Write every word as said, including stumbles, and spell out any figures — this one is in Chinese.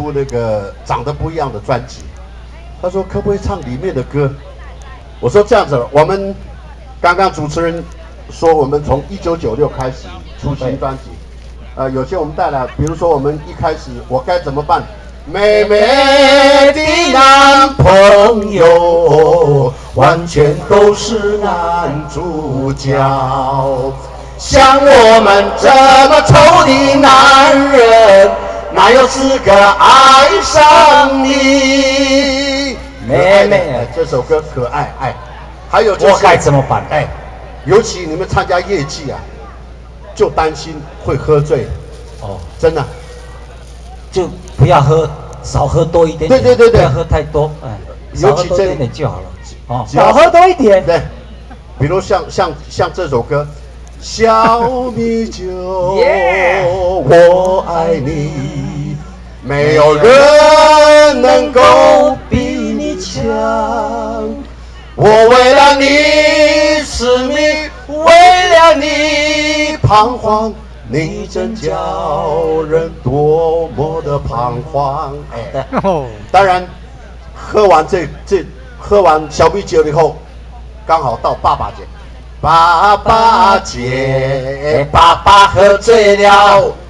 出那个长得不一样的专辑。他说可不可以唱里面的歌？我说这样子，我们刚刚主持人说我们从一九九六开始出新专辑，呃，有些我们带来，比如说我们一开始我该怎么办？妹妹的男朋友完全都是男主角，像我们这么丑的男人，哪有资格爱上你？妹妹，这首歌可爱爱。还有就是， 我该怎么办？ 哎，尤其你们参加业绩啊，就担心会喝醉。哦，真的， 就不要喝，少喝多一点点。 对对对对， 不要喝太多，哎，少喝多一点点就好了。哦， 少喝多一点。 对，比如像像像这首歌。小米酒， yeah. 我爱你，没有人能够比你强。我为了你痴迷，为了你彷徨，你真叫人多么的彷徨。哎，当然，喝完这这喝完小米酒以后，刚好到爸爸节。爸爸节，爸爸喝醉了，